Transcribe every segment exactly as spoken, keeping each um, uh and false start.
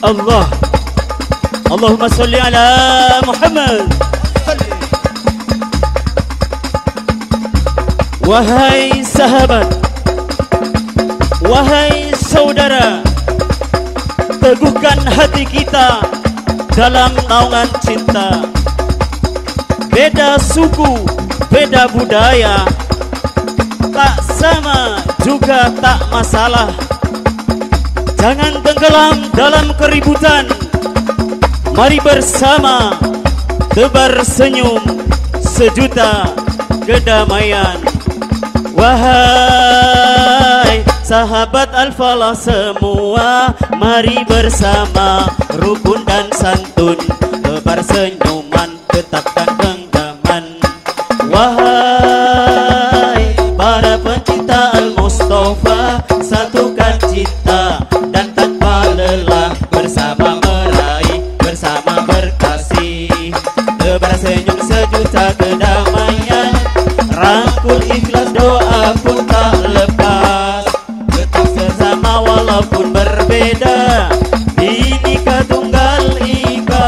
Allah. Allahumma salli ala Muhammad. Wahai sahabat, wahai saudara, teguhkan hati kita dalam naungan cinta. Beda suku, beda budaya, tak sama juga tak masalah. Jangan tenggelam dalam keributan. Mari bersama tebar senyum sejuta kedamaian. Wahai sahabat Al-Falah semua, mari bersama rukun dan santun, tebar senyuman, tetapkan genggaman. Wahai para pencinta Al-Mustafa, satukan cinta dan tanpa lelah, bersama meraih, bersama berkasih, tebar senyum sejuta kedamaian. Rangkul ikhlas doa pun tak lepas, tetap bersama walaupun berbeda, Bhinneka Tunggal Ika.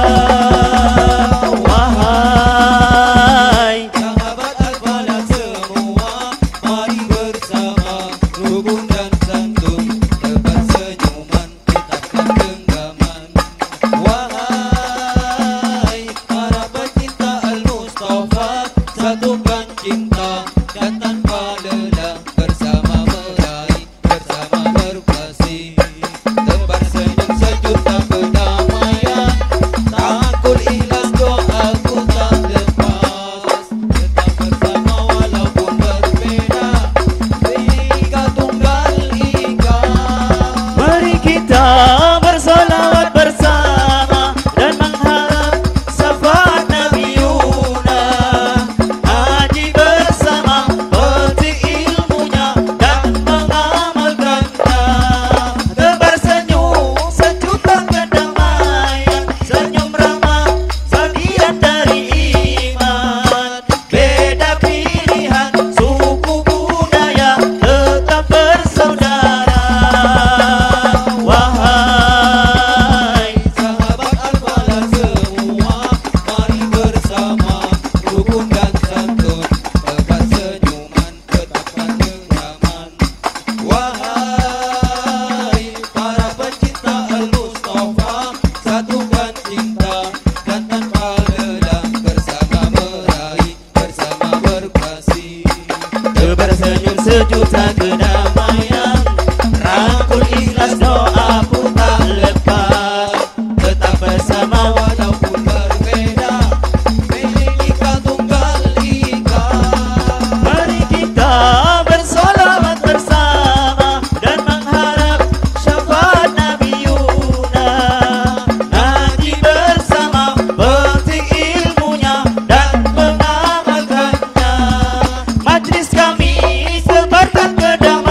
Wahai sahabat Al-Falah semua, mari bersama rukun dan santun, tebar senyuman, tetapkan genggaman. Wahai para pecinta Al-Mustafa, satukan cinta dan tanpa lelah, bersama meraih, bersama berkasih, tebar senyum sejuta kedamaian. Rangkul ikhlas doaku tak lepas, tetap bersama walaupun berbeda, Bhinneka Tunggal Ika. mari kita bersolawat bersama dan mengharap syafaat Nabi Yuna. Haji bersama, petik ilmunya dan mengamalkannya. Tebar senyum sejuta kedamaian, senyum ramah bagian dari iman. Beda pilihan, suku budaya, tetap bersaudara. Wahai Sahabat Al-Falah semua, mari bersama rukun dan santun, tebar senyuman, tetapkan genggaman. Wahai para pecinta Al-Mustafa, satukan cinta dan tanpa lelah, bersama meraih, bersama berkasih, tebar senyum sejuta kedamaian. Rangkul ikhlas doa pun tak lepas, tetap bersama walaupun berbeda, Bhinneka Tunggal Ika. mari kita bersolawat bersama dan mengharap syafaat Nabi Yuna. Haji bersama, petik ilmunya dan mengamalkannya. Majlis kami sebarkan kedamaian,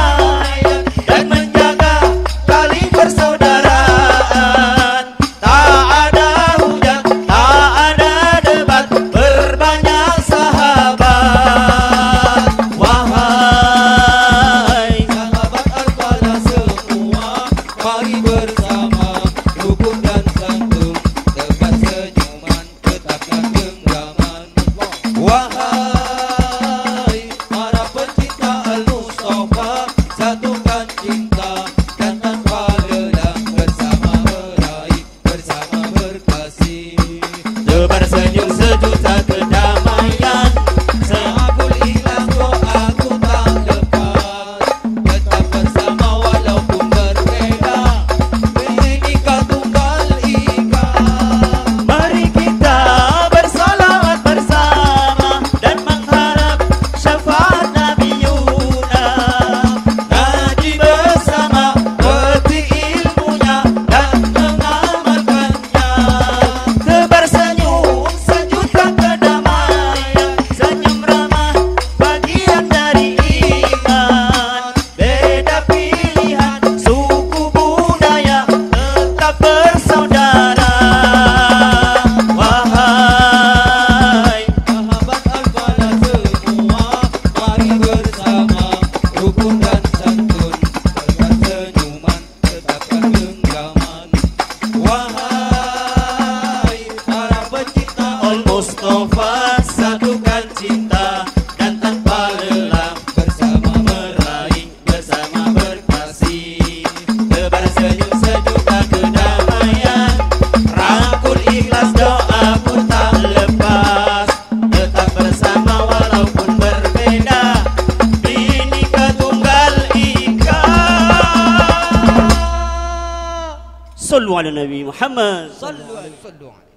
Sallu ala Nabi Muhammad. Sallu alaihi. Sallu alaihi.